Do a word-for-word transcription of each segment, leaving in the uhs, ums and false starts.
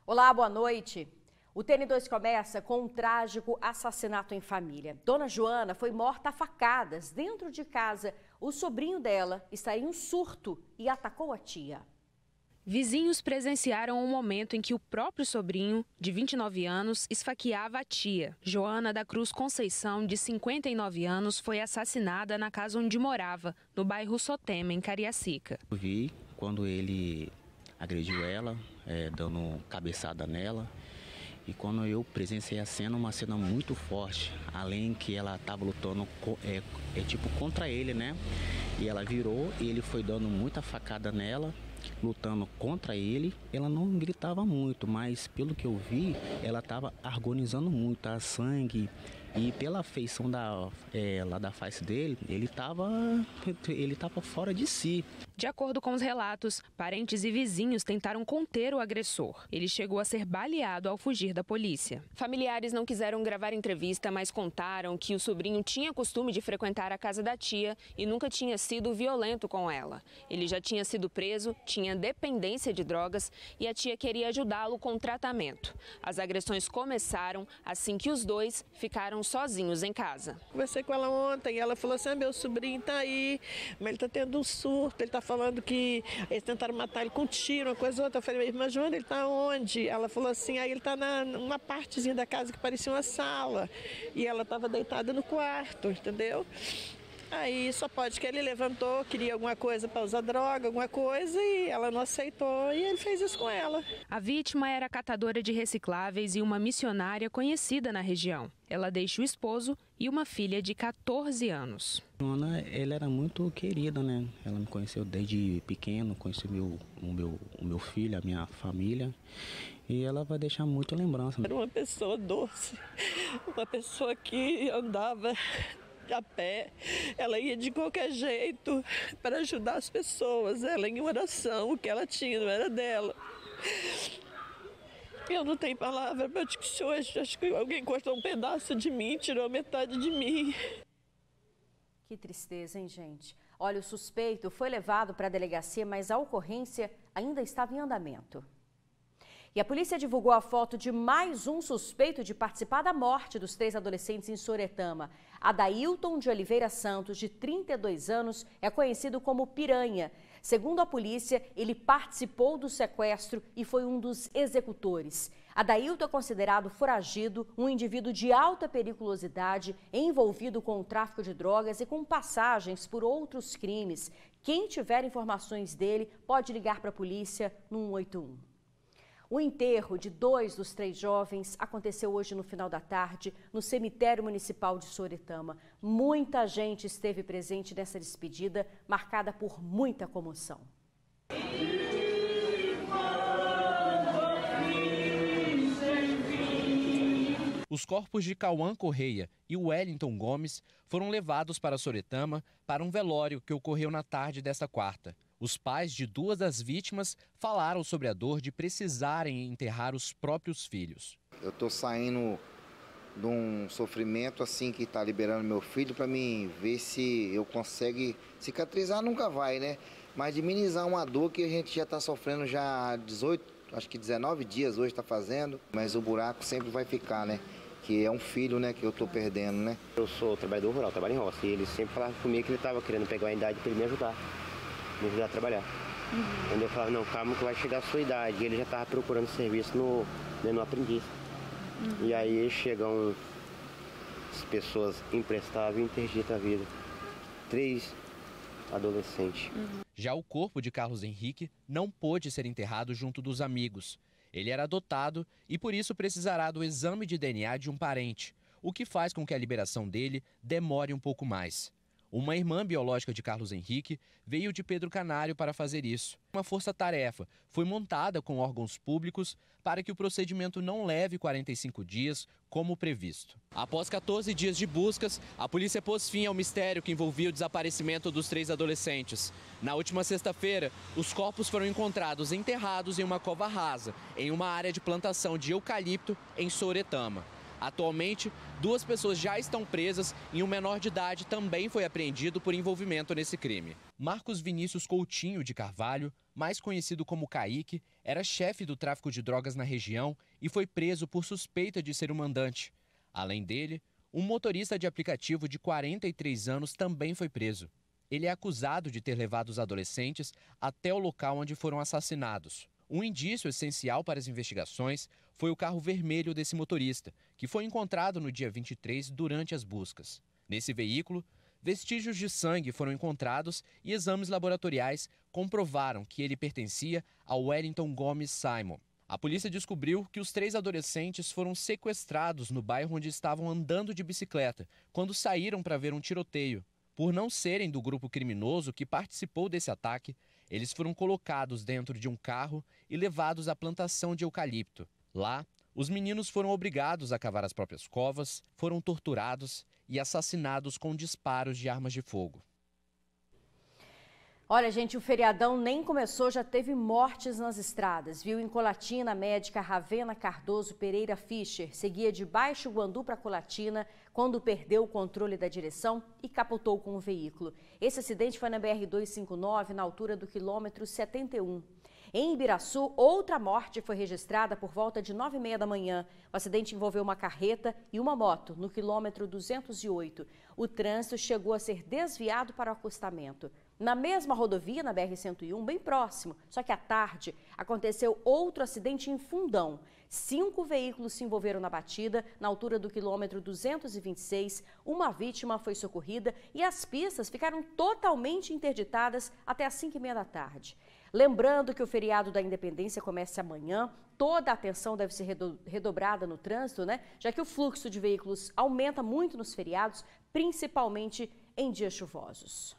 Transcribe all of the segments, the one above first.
Olá, boa noite. O T N dois começa com um trágico assassinato em família. Dona Joana foi morta a facadas dentro de casa. O sobrinho dela está em um surto e atacou a tia. Vizinhos presenciaram um momento em que o próprio sobrinho, de vinte e nove anos, esfaqueava a tia. Joana da Cruz Conceição, de cinquenta e nove anos, foi assassinada na casa onde morava, no bairro Sotema, em Cariacica. Eu vi quando ele agrediu ela, é, dando cabeçada nela. E quando eu presenciei a cena, uma cena muito forte, além que ela estava lutando é, é, tipo contra ele, né? E ela virou e ele foi dando muita facada nela, lutando contra ele. Ela não gritava muito, mas pelo que eu vi, ela estava agonizando muito, a sangue. E pela feição da, é, lá da face dele, ele estava ele tava fora de si. De acordo com os relatos, parentes e vizinhos tentaram conter o agressor. Ele chegou a ser baleado ao fugir da polícia. Familiares não quiseram gravar entrevista, mas contaram que o sobrinho tinha costume de frequentar a casa da tia e nunca tinha sido violento com ela. Ele já tinha sido preso, tinha dependência de drogas e a tia queria ajudá-lo com tratamento. As agressões começaram assim que os dois ficaram sozinhos em casa. Conversei com ela ontem e ela falou assim, ah, meu sobrinho tá aí, mas ele tá tendo um surto, ele tá falando que eles tentaram matar ele com tiro, uma coisa ou outra. Eu falei, mas Joana, ele tá onde? Ela falou assim, aí ele tá na, numa partezinha da casa que parecia uma sala e ela tava deitada no quarto, entendeu? Aí só pode que ele levantou, queria alguma coisa para usar droga, alguma coisa, e ela não aceitou e ele fez isso com ela. A vítima era catadora de recicláveis e uma missionária conhecida na região. Ela deixa o esposo e uma filha de quatorze anos. Joana, ela era muito querida, né? Ela me conheceu desde pequeno, conheceu meu, o, meu, o meu filho, a minha família. E ela vai deixar muita lembrança. Era uma pessoa doce, uma pessoa que andava a pé, ela ia de qualquer jeito para ajudar as pessoas, ela em oração, o que ela tinha não era dela. Eu não tenho palavra para te que hoje, acho que alguém cortou um pedaço de mim, tirou metade de mim. Que tristeza, hein, gente? Olha, o suspeito foi levado para a delegacia, mas a ocorrência ainda estava em andamento. E a polícia divulgou a foto de mais um suspeito de participar da morte dos três adolescentes em Soretama. Adailton de Oliveira Santos, de trinta e dois anos, é conhecido como Piranha. Segundo a polícia, ele participou do sequestro e foi um dos executores. Adailton é considerado foragido, um indivíduo de alta periculosidade, envolvido com o tráfico de drogas e com passagens por outros crimes. Quem tiver informações dele pode ligar para a polícia no um oito um. O enterro de dois dos três jovens aconteceu hoje no final da tarde no cemitério municipal de Soretama. Muita gente esteve presente nessa despedida, marcada por muita comoção. Os corpos de Cauã Correia e Wellington Gomes foram levados para Soretama para um velório que ocorreu na tarde desta quarta. Os pais de duas das vítimas falaram sobre a dor de precisarem enterrar os próprios filhos. Eu estou saindo de um sofrimento assim que está liberando meu filho para mim ver se eu consigo cicatrizar, nunca vai, né? Mas diminuir uma dor que a gente já está sofrendo já há dezoito, acho que dezenove dias hoje está fazendo, mas o buraco sempre vai ficar, né? Que é um filho, né, que eu estou perdendo, né? Eu sou trabalhador rural, trabalho em roça, e ele sempre falava comigo que ele estava querendo pegar a idade para ele me ajudar. me ajudar a trabalhar. Uhum. Quando eu falava, não, calma que vai chegar a sua idade. E ele já estava procurando serviço no, né, no aprendiz. Uhum. E aí chegam as pessoas imprestáveis e interditam a vida. Três adolescentes. Uhum. Já o corpo de Carlos Henrique não pôde ser enterrado junto dos amigos. Ele era adotado e por isso precisará do exame de D N A de um parente, o que faz com que a liberação dele demore um pouco mais. Uma irmã biológica de Carlos Henrique veio de Pedro Canário para fazer isso. Uma força-tarefa foi montada com órgãos públicos para que o procedimento não leve quarenta e cinco dias, como previsto. Após quatorze dias de buscas, a polícia pôs fim ao mistério que envolvia o desaparecimento dos três adolescentes. Na última sexta-feira, os corpos foram encontrados enterrados em uma cova rasa, em uma área de plantação de eucalipto em Soretama. Atualmente, duas pessoas já estão presas e um menor de idade também foi apreendido por envolvimento nesse crime. Marcos Vinícius Coutinho de Carvalho, mais conhecido como Kaique, era chefe do tráfico de drogas na região e foi preso por suspeita de ser o mandante. Além dele, um motorista de aplicativo de quarenta e três anos também foi preso. Ele é acusado de ter levado os adolescentes até o local onde foram assassinados. Um indício essencial para as investigações foi o carro vermelho desse motorista, que foi encontrado no dia vinte e três durante as buscas. Nesse veículo, vestígios de sangue foram encontrados e exames laboratoriais comprovaram que ele pertencia ao Wellington Gomes Simon. A polícia descobriu que os três adolescentes foram sequestrados no bairro onde estavam andando de bicicleta, quando saíram para ver um tiroteio. Por não serem do grupo criminoso que participou desse ataque, eles foram colocados dentro de um carro e levados à plantação de eucalipto. Lá, os meninos foram obrigados a cavar as próprias covas, foram torturados e assassinados com disparos de armas de fogo. Olha, gente, o feriadão nem começou, já teve mortes nas estradas, viu? Em Colatina, a médica Ravena Cardoso Pereira Fischer seguia de Baixo Guandu para Colatina quando perdeu o controle da direção e capotou com o veículo. Esse acidente foi na B R duzentos e cinquenta e nove, na altura do quilômetro setenta e um. Em Ibiraçu, outra morte foi registrada por volta de nove e meia da manhã. O acidente envolveu uma carreta e uma moto no quilômetro duzentos e oito. O trânsito chegou a ser desviado para o acostamento. Na mesma rodovia, na B R cento e um, bem próximo, só que à tarde, aconteceu outro acidente em Fundão. Cinco veículos se envolveram na batida, na altura do quilômetro duzentos e vinte e seis. Uma vítima foi socorrida e as pistas ficaram totalmente interditadas até às cinco e meia da tarde. Lembrando que o feriado da Independência começa amanhã, toda a atenção deve ser redobrada no trânsito, né? Já que o fluxo de veículos aumenta muito nos feriados, principalmente em dias chuvosos.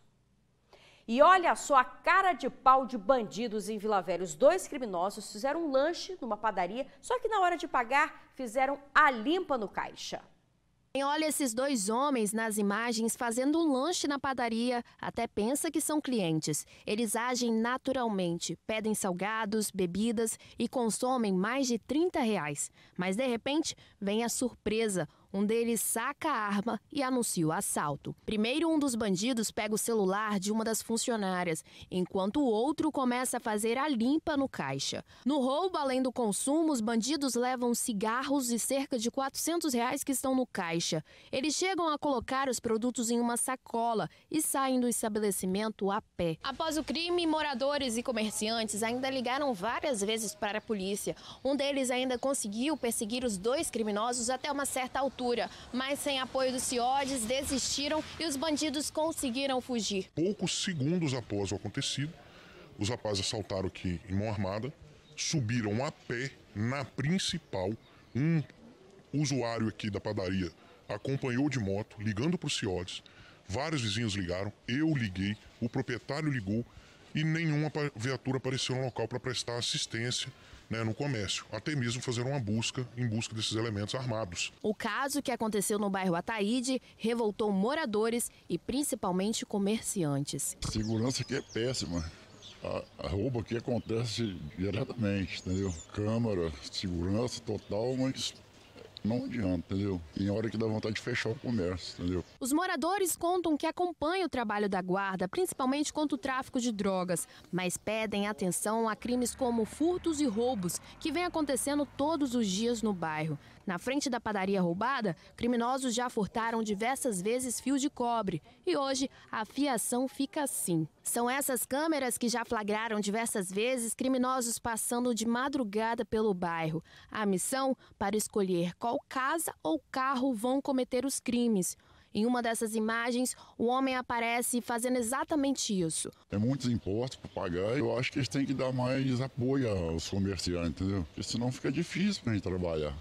E olha só a cara de pau de bandidos em Vila Velha. Os dois criminosos fizeram um lanche numa padaria, só que na hora de pagar fizeram a limpa no caixa. Olha esses dois homens nas imagens fazendo um lanche na padaria, até pensa que são clientes. Eles agem naturalmente, pedem salgados, bebidas e consomem mais de trinta reais. Mas de repente vem a surpresa. Um deles saca a arma e anuncia o assalto. Primeiro, um dos bandidos pega o celular de uma das funcionárias, enquanto o outro começa a fazer a limpa no caixa. No roubo, além do consumo, os bandidos levam cigarros e cerca de quatrocentos reais que estão no caixa. Eles chegam a colocar os produtos em uma sacola e saem do estabelecimento a pé. Após o crime, moradores e comerciantes ainda ligaram várias vezes para a polícia. Um deles ainda conseguiu perseguir os dois criminosos até uma certa altura. Mas sem apoio dos C I O Ds, desistiram e os bandidos conseguiram fugir. Poucos segundos após o acontecido, os rapazes assaltaram aqui em mão armada, subiram a pé na principal. Um usuário aqui da padaria acompanhou de moto, ligando para os C I O Ds. Vários vizinhos ligaram, eu liguei, o proprietário ligou e nenhuma viatura apareceu no local para prestar assistência, né, no comércio, até mesmo fazer uma busca em busca desses elementos armados. O caso, que aconteceu no bairro Ataíde, revoltou moradores e principalmente comerciantes. A segurança aqui é péssima. A, a roubo aqui acontece diretamente, entendeu? Câmara, segurança total, mas não adianta, entendeu? Tem hora que dá vontade de fechar o comércio, entendeu? Os moradores contam que acompanham o trabalho da guarda, principalmente contra o tráfico de drogas, mas pedem atenção a crimes como furtos e roubos, que vem acontecendo todos os dias no bairro. Na frente da padaria roubada, criminosos já furtaram diversas vezes fios de cobre e hoje a fiação fica assim. São essas câmeras que já flagraram diversas vezes criminosos passando de madrugada pelo bairro. A missão para escolher qual casa ou carro vão cometer os crimes. Em uma dessas imagens, o homem aparece fazendo exatamente isso. Tem muitos impostos para pagar e eu acho que eles têm que dar mais apoio aos comerciantes, entendeu? Porque senão fica difícil para a gente trabalhar.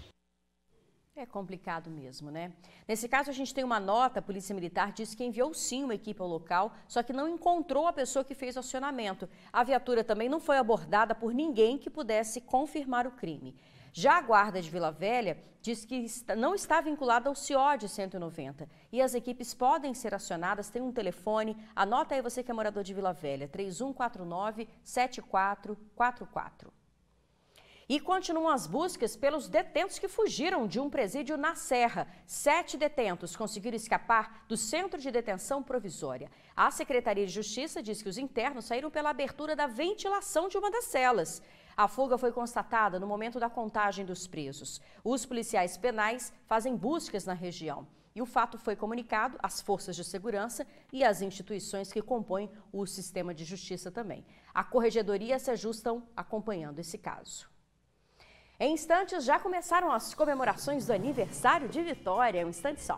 É complicado mesmo, né? Nesse caso, a gente tem uma nota, a Polícia Militar disse que enviou sim uma equipe ao local, só que não encontrou a pessoa que fez o acionamento. A viatura também não foi abordada por ninguém que pudesse confirmar o crime. Já a Guarda de Vila Velha diz que não está vinculada ao C I O D cento e noventa e as equipes podem ser acionadas, tem um telefone, anota aí você que é morador de Vila Velha, três um quatro nove, sete quatro quatro quatro. E continuam as buscas pelos detentos que fugiram de um presídio na Serra. Sete detentos conseguiram escapar do centro de detenção provisória. A Secretaria de Justiça diz que os internos saíram pela abertura da ventilação de uma das celas. A fuga foi constatada no momento da contagem dos presos. Os policiais penais fazem buscas na região. E o fato foi comunicado às forças de segurança e às instituições que compõem o sistema de justiça também. A Corregedoria se ajustam acompanhando esse caso. Em instantes, já começaram as comemorações do aniversário de Vitória. Um instante só.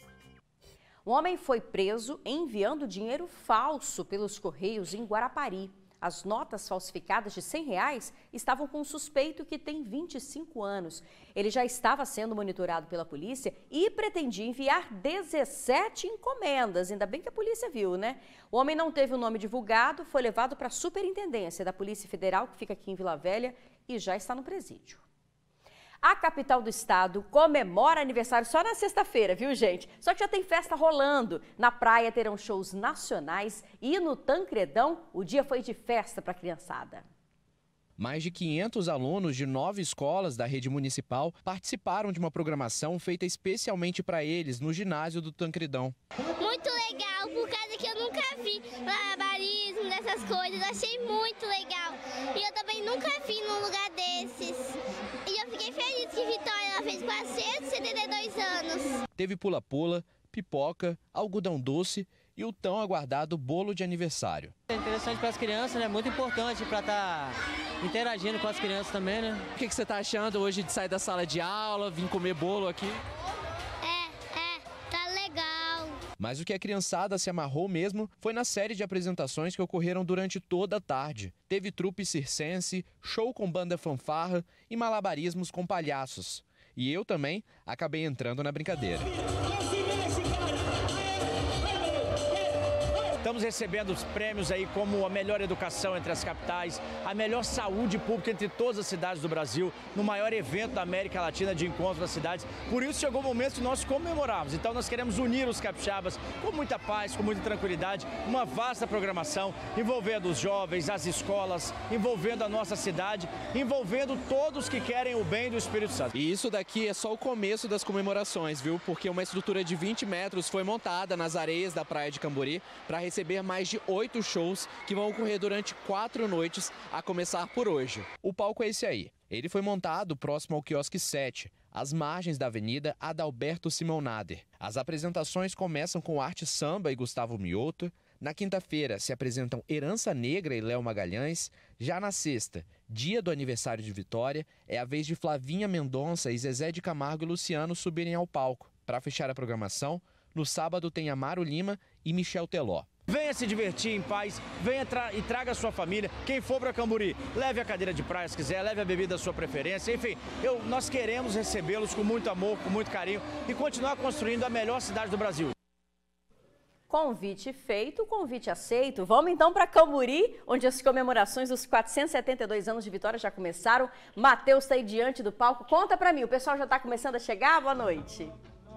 Um homem foi preso enviando dinheiro falso pelos Correios em Guarapari. As notas falsificadas de cem reais estavam com um suspeito que tem vinte e cinco anos. Ele já estava sendo monitorado pela polícia e pretendia enviar dezessete encomendas. Ainda bem que a polícia viu, né? O homem não teve o nome divulgado, foi levado para a Superintendência da Polícia Federal, que fica aqui em Vila Velha, e já está no presídio. A capital do estado comemora aniversário só na sexta-feira, viu, gente? Só que já tem festa rolando. Na praia terão shows nacionais e no Tancredão o dia foi de festa para a criançada. Mais de quinhentos alunos de nove escolas da rede municipal participaram de uma programação feita especialmente para eles no ginásio do Tancredão. Muito legal, por causa que eu nunca vi malabarismo, dessas coisas. Eu achei muito legal. E eu também nunca vi num lugar desses. E eu fiquei feliz que Vitória ela fez quatrocentos e setenta e dois anos. Teve pula-pula, pipoca, algodão doce e o tão aguardado bolo de aniversário. É interessante para as crianças, né? Muito importante para estar tá interagindo com as crianças também, né? O que, que você está achando hoje de sair da sala de aula, vir comer bolo aqui? É, é, tá legal. Mas o que a criançada se amarrou mesmo foi na série de apresentações que ocorreram durante toda a tarde. Teve trupe circense, show com banda fanfarra e malabarismos com palhaços. E eu também acabei entrando na brincadeira. Estamos recebendo os prêmios aí como a melhor educação entre as capitais, a melhor saúde pública entre todas as cidades do Brasil, no maior evento da América Latina de encontro das cidades. Por isso chegou o momento de nós comemorarmos. Então nós queremos unir os capixabas com muita paz, com muita tranquilidade, uma vasta programação envolvendo os jovens, as escolas, envolvendo a nossa cidade, envolvendo todos que querem o bem do Espírito Santo. E isso daqui é só o começo das comemorações, viu? Porque uma estrutura de vinte metros foi montada nas areias da Praia de Cambori para receber mais de oito shows que vão ocorrer durante quatro noites, a começar por hoje. O palco é esse aí. Ele foi montado próximo ao quiosque sete, às margens da Avenida Adalberto Simão Nader. As apresentações começam com Arte Samba e Gustavo Mioto. Na quinta-feira se apresentam Herança Negra e Léo Magalhães. Já na sexta, dia do aniversário de Vitória, é a vez de Flavinha Mendonça e Zezé de Camargo e Luciano subirem ao palco. Para fechar a programação, no sábado tem Amaro Lima e Michel Teló. Venha se divertir em paz, venha tra e traga a sua família. Quem for para Cambori, leve a cadeira de praia se quiser, leve a bebida da sua preferência. Enfim, eu, nós queremos recebê-los com muito amor, com muito carinho e continuar construindo a melhor cidade do Brasil. Convite feito, convite aceito. Vamos então para Cambori, onde as comemorações dos quatrocentos e setenta e dois anos de Vitória já começaram. Matheus está aí diante do palco. Conta para mim, o pessoal já está começando a chegar? Boa noite.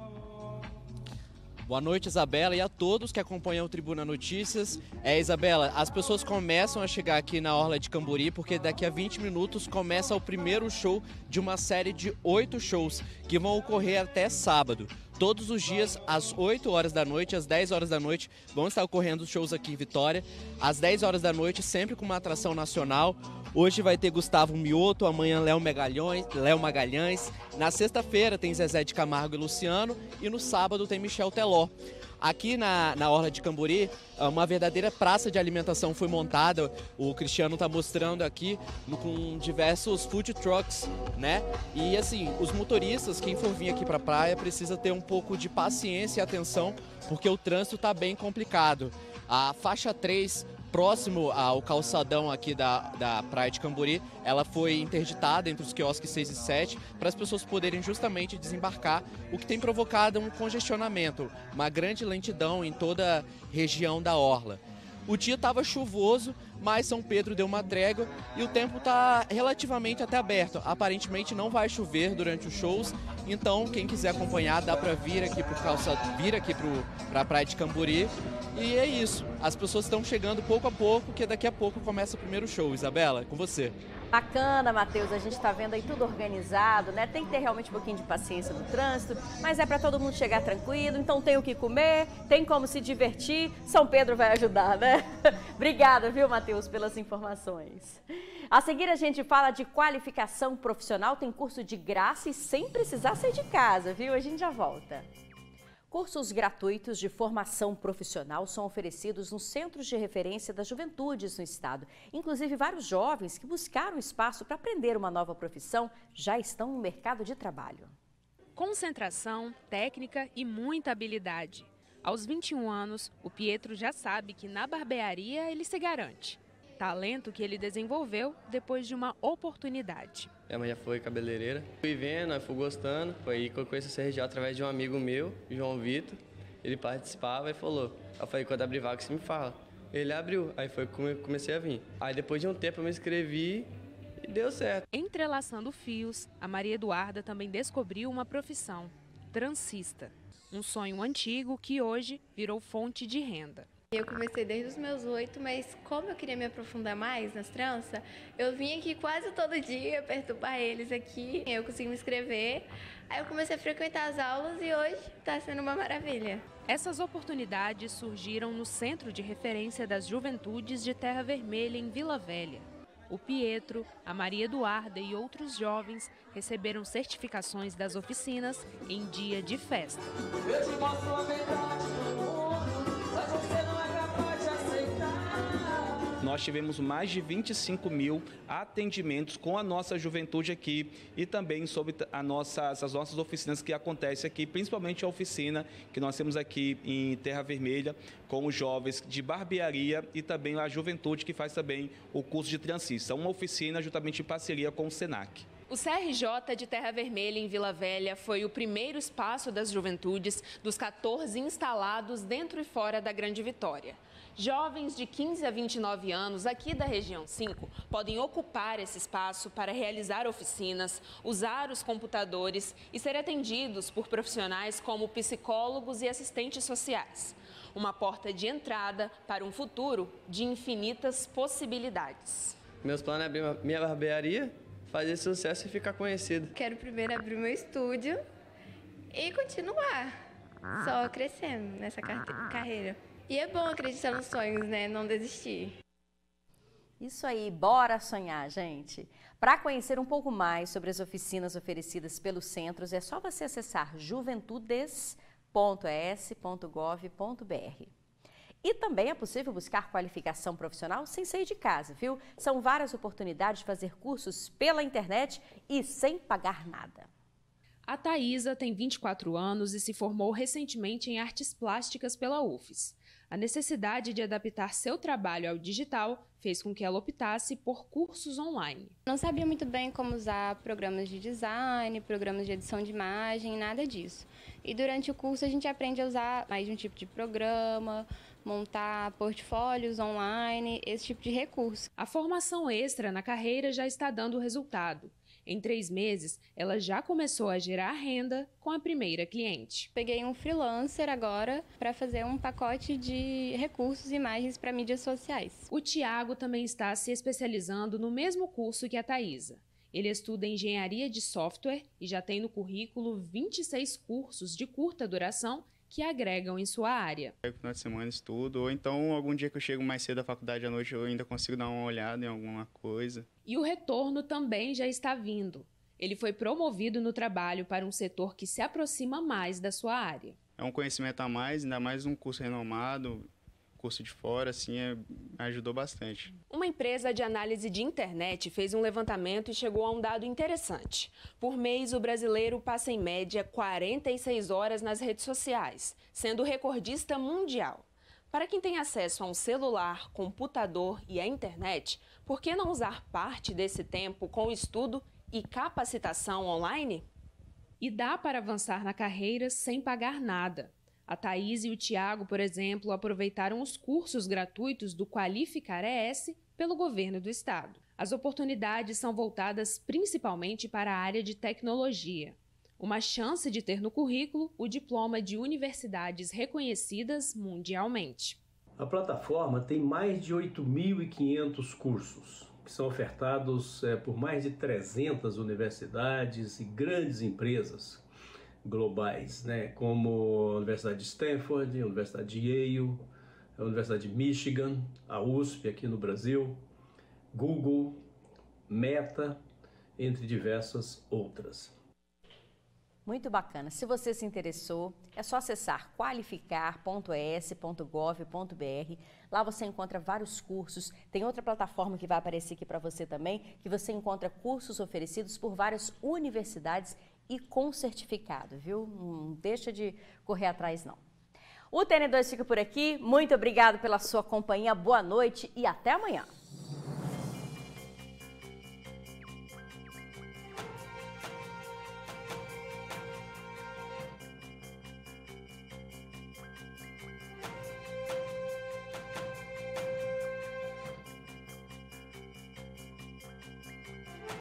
Boa noite, Isabela, e a todos que acompanham o Tribuna Notícias. É, Isabela, as pessoas começam a chegar aqui na Orla de Cambori porque daqui a vinte minutos começa o primeiro show de uma série de oito shows que vão ocorrer até sábado. Todos os dias, às oito horas da noite, às dez horas da noite, vão estar ocorrendo os shows aqui em Vitória. Às dez horas da noite, sempre com uma atração nacional. Hoje vai ter Gustavo Mioto, amanhã Léo Magalhães, Léo Magalhães. Na sexta-feira tem Zezé de Camargo e Luciano e no sábado tem Michel Teló. Aqui na, na Orla de Cambori, uma verdadeira praça de alimentação foi montada. O Cristiano está mostrando aqui no, com diversos food trucks, né? E assim, os motoristas, quem for vir aqui para a praia, precisa ter um pouco de paciência e atenção, porque o trânsito está bem complicado. A faixa três, próximo ao calçadão aqui da, da Praia de Cambori, ela foi interditada entre os quiosques seis e sete para as pessoas poderem justamente desembarcar, o que tem provocado um congestionamento, uma grande lentidão em toda a região da Orla. O dia estava chuvoso, mas São Pedro deu uma trégua e o tempo está relativamente até aberto. Aparentemente não vai chover durante os shows, então quem quiser acompanhar dá para vir aqui para calça, vir aqui para a Praia de Cambori. E é isso, as pessoas estão chegando pouco a pouco, porque daqui a pouco começa o primeiro show. Isabela, com você. Bacana, Matheus, a gente está vendo aí tudo organizado, né? Tem que ter realmente um pouquinho de paciência no trânsito, mas é para todo mundo chegar tranquilo, então tem o que comer, tem como se divertir, São Pedro vai ajudar, né? Obrigada, viu, Matheus, pelas informações. A seguir a gente fala de qualificação profissional, tem curso de graça e sem precisar sair de casa, viu? A gente já volta. Cursos gratuitos de formação profissional são oferecidos nos centros de referência das juventudes no estado. Inclusive, vários jovens que buscaram espaço para aprender uma nova profissão já estão no mercado de trabalho. Concentração, técnica e muita habilidade. Aos vinte e um anos, o Pietro já sabe que na barbearia ele se garante. Talento que ele desenvolveu depois de uma oportunidade. Minha mãe já foi cabeleireira. Fui vendo, fui gostando. Foi aí que eu conheci o C R J através de um amigo meu, João Vitor. Ele participava e falou. Eu falei, quando abrir vaga, você me fala. Ele abriu, aí foi que comecei a vir. Aí depois de um tempo eu me inscrevi e deu certo. Entrelaçando fios, a Maria Eduarda também descobriu uma profissão, transista. Um sonho antigo que hoje virou fonte de renda. Eu comecei desde os meus oito, mas como eu queria me aprofundar mais nas tranças, eu vim aqui quase todo dia perturbar eles aqui. Eu consegui me inscrever, aí eu comecei a frequentar as aulas e hoje está sendo uma maravilha. Essas oportunidades surgiram no Centro de Referência das Juventudes de Terra Vermelha, em Vila Velha. O Pietro, a Maria Eduarda e outros jovens receberam certificações das oficinas em dia de festa. Eu te mostro a verdade do mundo, mas você não é capaz de aceitar. Nós tivemos mais de vinte e cinco mil atendimentos com a nossa juventude aqui e também sobre a nossa, as nossas oficinas que acontecem aqui, principalmente a oficina que nós temos aqui em Terra Vermelha com os jovens de barbearia e também a juventude que faz também o curso de transista, uma oficina juntamente em parceria com o Senac. O C R J de Terra Vermelha, em Vila Velha, foi o primeiro espaço das juventudes dos quatorze instalados dentro e fora da Grande Vitória. Jovens de quinze a vinte e nove anos aqui da região cinco podem ocupar esse espaço para realizar oficinas, usar os computadores e ser atendidos por profissionais como psicólogos e assistentes sociais. Uma porta de entrada para um futuro de infinitas possibilidades. Meus planos é abrir minha barbearia, fazer sucesso e ficar conhecido. Quero primeiro abrir meu estúdio e continuar só crescendo nessa carreira. E é bom acreditar nos sonhos, né? Não desistir. Isso aí, bora sonhar, gente. Para conhecer um pouco mais sobre as oficinas oferecidas pelos centros, é só você acessar juventudes ponto e s ponto gov ponto b r. E também é possível buscar qualificação profissional sem sair de casa, viu? São várias oportunidades de fazer cursos pela internet e sem pagar nada. A Thaísa tem vinte e quatro anos e se formou recentemente em artes plásticas pela U F S. A necessidade de adaptar seu trabalho ao digital fez com que ela optasse por cursos online. Não sabia muito bem como usar programas de design, programas de edição de imagem, nada disso. E durante o curso a gente aprende a usar mais de um tipo de programa, montar portfólios online, esse tipo de recurso. A formação extra na carreira já está dando resultado. Em três meses, ela já começou a gerar renda com a primeira cliente. Peguei um freelancer agora para fazer um pacote de recursos e imagens para mídias sociais. O Tiago também está se especializando no mesmo curso que a Thaísa. Ele estuda engenharia de software e já tem no currículo vinte e seis cursos de curta duração que agregam em sua área. No final de semana estudo, ou então algum dia que eu chego mais cedo da faculdade à noite eu ainda consigo dar uma olhada em alguma coisa. E o retorno também já está vindo. Ele foi promovido no trabalho para um setor que se aproxima mais da sua área. É um conhecimento a mais, ainda mais um curso renomado, curso de fora, assim, é, ajudou bastante. Uma empresa de análise de internet fez um levantamento e chegou a um dado interessante. Por mês, o brasileiro passa em média quarenta e seis horas nas redes sociais, sendo recordista mundial. Para quem tem acesso a um celular, computador e a internet, por que não usar parte desse tempo com estudo e capacitação online? E dá para avançar na carreira sem pagar nada. A Thaís e o Tiago, por exemplo, aproveitaram os cursos gratuitos do Qualificar E S pelo governo do estado. As oportunidades são voltadas principalmente para a área de tecnologia. Uma chance de ter no currículo o diploma de universidades reconhecidas mundialmente. A plataforma tem mais de oito mil e quinhentos cursos. que são ofertados é, por mais de trezentas universidades e grandes empresas globais, né, como a Universidade de Stanford, a Universidade de Yale, a Universidade de Michigan, a U S P aqui no Brasil, Google, Meta, entre diversas outras. Muito bacana. Se você se interessou, é só acessar qualificar ponto e s ponto gov ponto b r. Lá você encontra vários cursos. Tem outra plataforma que vai aparecer aqui para você também, que você encontra cursos oferecidos por várias universidades e com certificado, viu? Não deixa de correr atrás, não. O T N dois fica por aqui. Muito obrigado pela sua companhia. Boa noite e até amanhã.